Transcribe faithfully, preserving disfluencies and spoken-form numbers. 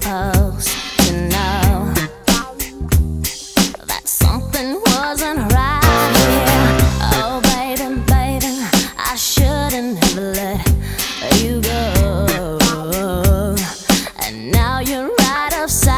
supposed to know that something wasn't right here. Oh baby, baby, I shouldn't have let you go. And now you're right upside